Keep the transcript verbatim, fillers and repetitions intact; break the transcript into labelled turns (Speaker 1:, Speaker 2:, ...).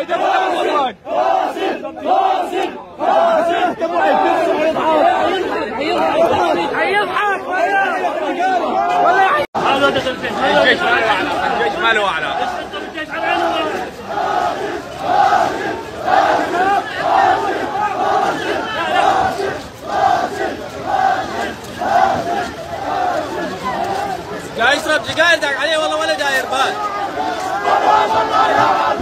Speaker 1: حيدر ولا فاصل فاصل فاصل حيضحك ولا هذا دخل فيه الجيش ما له اعلى الجيش ما له اعلى جاي يشرب سجاير داق عليه والله ولا داير بال